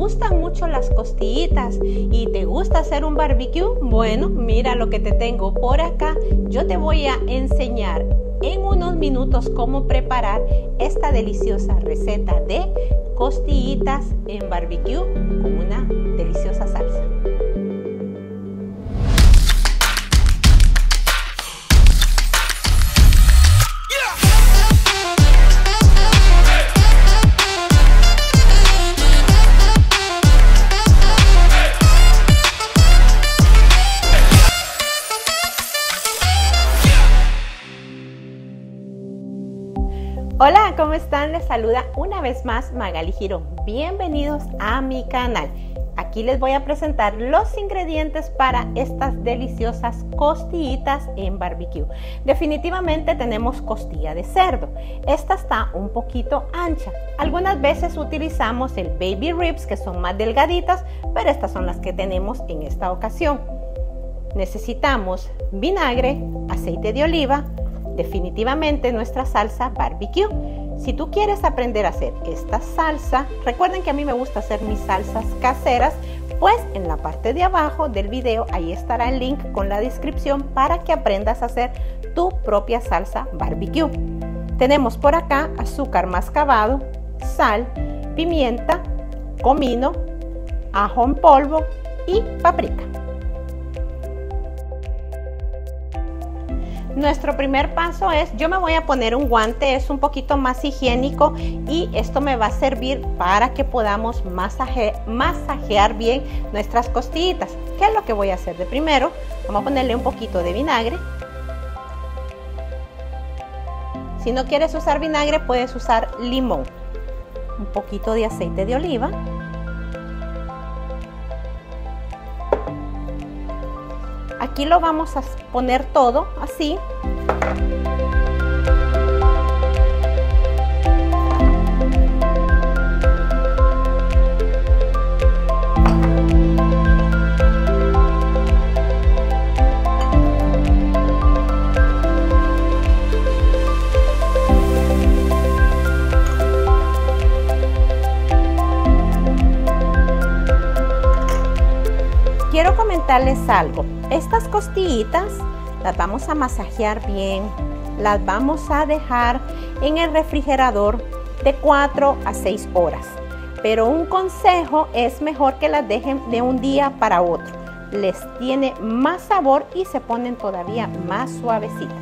gustan mucho las costillitas y te gusta hacer un barbecue, bueno, mira lo que te tengo por acá. Yo te voy a enseñar en unos minutos cómo preparar esta deliciosa receta de costillitas en barbecue con una deliciosa salsa. Hola, ¿cómo están? Les saluda una vez más Magali Girón. Bienvenidos a mi canal. Aquí les voy a presentar los ingredientes para estas deliciosas costillitas en barbecue. Definitivamente tenemos costilla de cerdo. Esta está un poquito ancha. Algunas veces utilizamos el baby ribs, que son más delgaditas, pero estas son las que tenemos en esta ocasión. Necesitamos vinagre, aceite de oliva, definitivamente nuestra salsa barbecue. Si tú quieres aprender a hacer esta salsa, recuerden que a mí me gusta hacer mis salsas caseras, pues en la parte de abajo del video ahí estará el link con la descripción para que aprendas a hacer tu propia salsa barbecue. Tenemos por acá azúcar mascabado, sal, pimienta, comino, ajo en polvo y paprika. Nuestro primer paso es, yo me voy a poner un guante, es un poquito más higiénico y esto me va a servir para que podamos masajear bien nuestras costillitas. ¿Qué es lo que voy a hacer de primero? Vamos a ponerle un poquito de vinagre. Si no quieres usar vinagre, puedes usar limón. Un poquito de aceite de oliva. Aquí lo vamos a poner todo así. Quiero comentarles algo. Estas costillitas las vamos a masajear bien, las vamos a dejar en el refrigerador de 4 a 6 horas. Pero un consejo, es mejor que las dejen de un día para otro. Les tiene más sabor y se ponen todavía más suavecitas.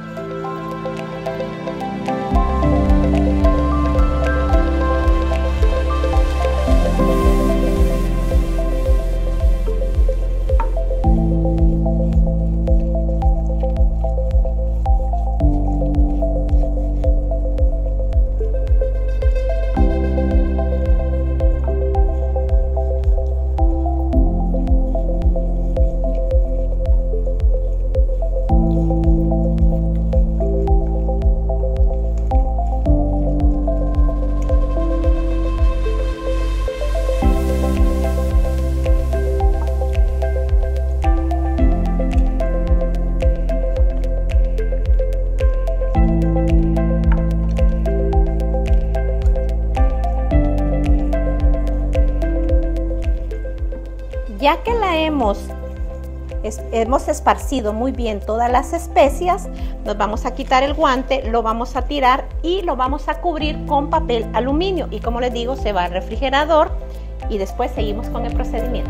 Ya que la hemos esparcido muy bien todas las especias, nos vamos a quitar el guante, lo vamos a tirar y lo vamos a cubrir con papel aluminio. Y como les digo, se va al refrigerador y después seguimos con el procedimiento.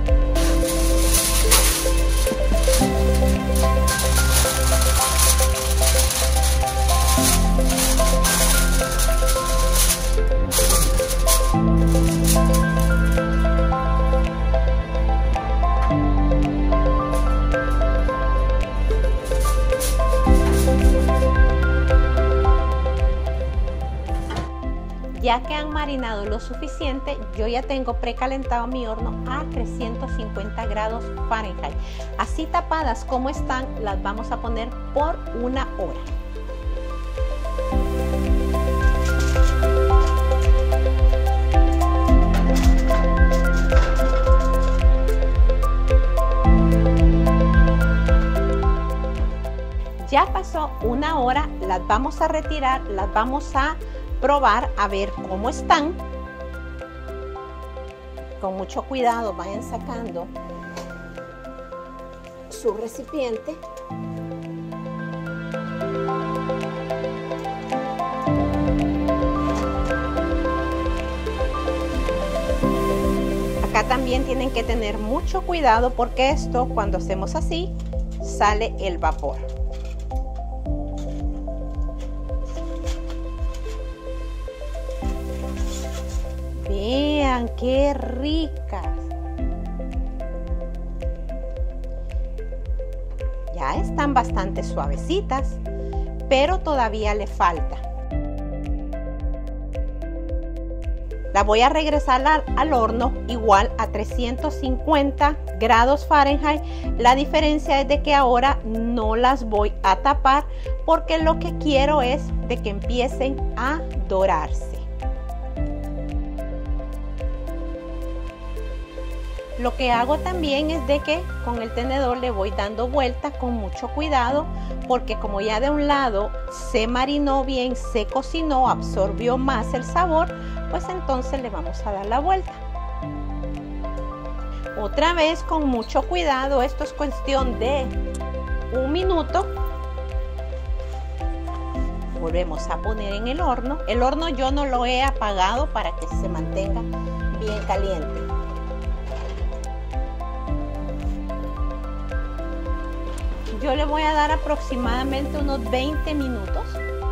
Ya que han marinado lo suficiente, yo ya tengo precalentado mi horno a 350 grados Fahrenheit. Así tapadas como están, las vamos a poner por 1 hora. Ya pasó 1 hora, las vamos a retirar, las vamos a probar a ver cómo están. con mucho cuidado vayan sacando su recipiente. Acá también tienen que tener mucho cuidado porque esto, cuando hacemos así, sale el vapor. Vean qué ricas. Ya están bastante suavecitas, pero todavía le falta. La voy a regresar al horno igual a 350 grados Fahrenheit. La diferencia es de que ahora no las voy a tapar porque lo que quiero es de que empiecen a dorarse. Lo que hago también es de que con el tenedor le voy dando vuelta con mucho cuidado porque como ya de un lado se marinó bien, se cocinó, absorbió más el sabor, pues entonces le vamos a dar la vuelta. Otra vez con mucho cuidado, esto es cuestión de 1 minuto. Volvemos a poner en el horno. El horno yo no lo he apagado para que se mantenga bien caliente. Yo le voy a dar aproximadamente unos 20 minutos.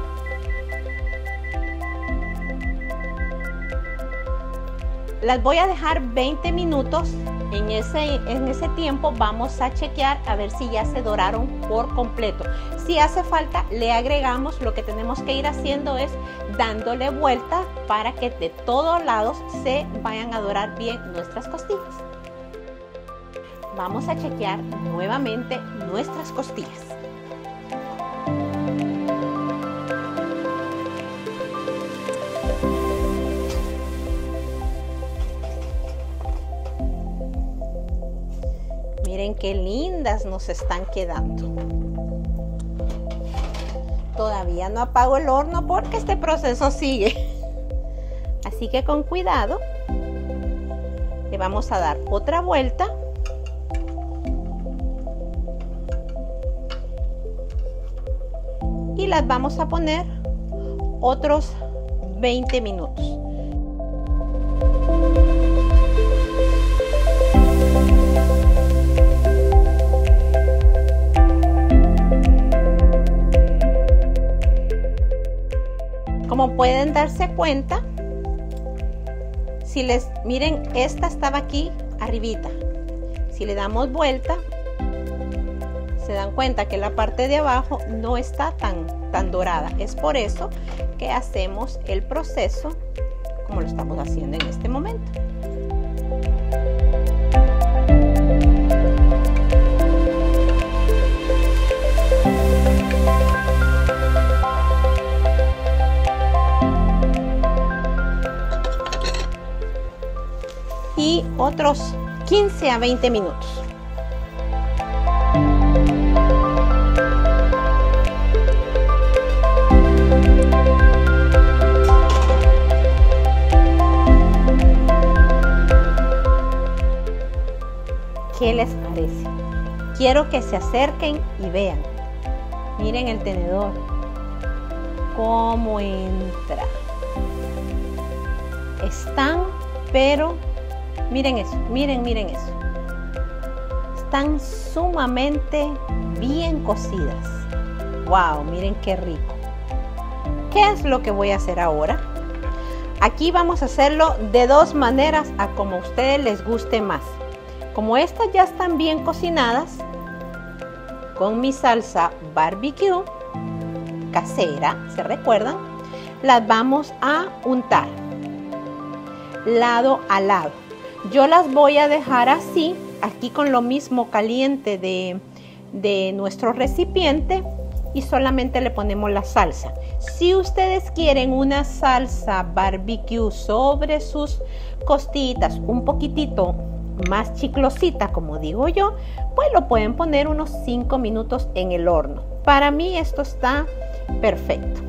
Las voy a dejar 20 minutos. En ese tiempo vamos a chequear a ver si ya se doraron por completo. Si hace falta, le agregamos. Lo que tenemos que ir haciendo es dándole vuelta para que de todos lados se vayan a dorar bien nuestras costillas. Vamos a chequear nuevamente nuestras costillas. Miren qué lindas nos están quedando. Todavía no apago el horno porque este proceso sigue. Así que con cuidado le vamos a dar otra vuelta. Y las vamos a poner otros 20 minutos. Como pueden darse cuenta, miren, esta estaba aquí arribita. Si le damos vuelta, se dan cuenta que la parte de abajo no está tan dorada. Es por eso que hacemos el proceso como lo estamos haciendo en este momento. Y otros 15 a 20 minutos. ¿Qué les parece? Quiero que se acerquen y vean. Miren el tenedor. Cómo entra. Están, pero miren eso, miren eso. Están sumamente bien cocidas. Wow, miren qué rico. ¿Qué es lo que voy a hacer ahora? Aquí vamos a hacerlo de dos maneras, a como a ustedes les guste más. Como estas ya están bien cocinadas, con mi salsa barbecue casera, ¿se recuerdan? Las vamos a untar lado a lado. Yo las voy a dejar así, aquí con lo mismo caliente de nuestro recipiente, y solamente le ponemos la salsa. Si ustedes quieren una salsa barbecue sobre sus costillitas un poquitito más chiclosita, como digo yo, pues lo pueden poner unos 5 minutos en el horno. Para mí esto está perfecto.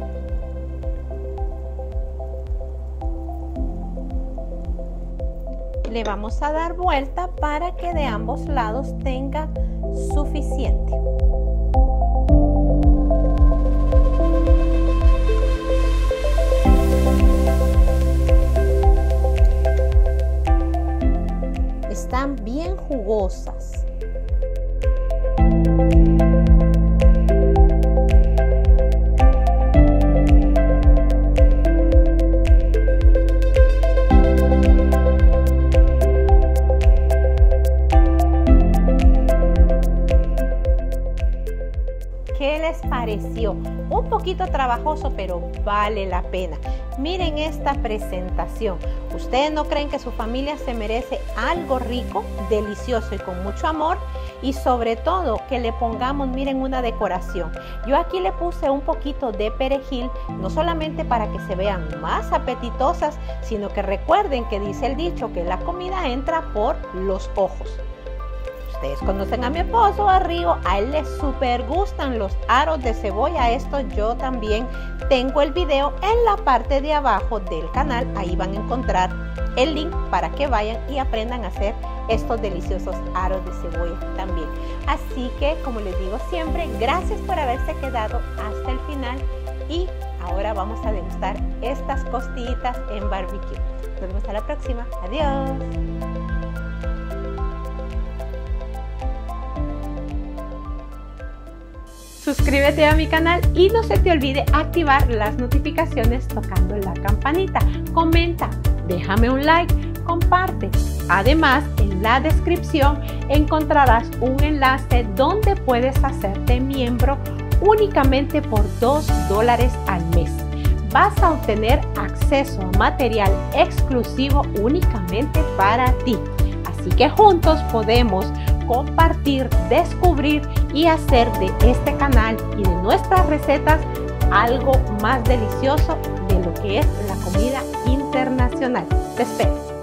le vamos a dar vuelta para que de ambos lados tenga suficiente. Están bien jugosas. ¿Qué les pareció? Un poquito trabajoso, pero vale la pena. Miren esta presentación. ¿Ustedes no creen que su familia se merece algo rico, delicioso y con mucho amor? Y sobre todo que le pongamos, miren, una decoración. Yo aquí le puse un poquito de perejil, no solamente para que se vean más apetitosas, sino que recuerden que dice el dicho que la comida entra por los ojos. Ustedes conocen a mi esposo, a Río, a él le súper gustan los aros de cebolla. Esto yo también tengo el video en la parte de abajo del canal. Ahí van a encontrar el link para que vayan y aprendan a hacer estos deliciosos aros de cebolla también. Así que, como les digo siempre, gracias por haberse quedado hasta el final y ahora vamos a degustar estas costillitas en barbecue. Nos vemos a la próxima. Adiós. Suscríbete a mi canal y no se te olvide activar las notificaciones tocando la campanita. Comenta, déjame un like, comparte. Además, en la descripción encontrarás un enlace donde puedes hacerte miembro únicamente por $2 al mes. Vas a obtener acceso a material exclusivo únicamente para ti. Así que juntos podemos compartir, descubrir y hacer de este canal y de nuestras recetas algo más delicioso de lo que es la comida internacional. Te espero.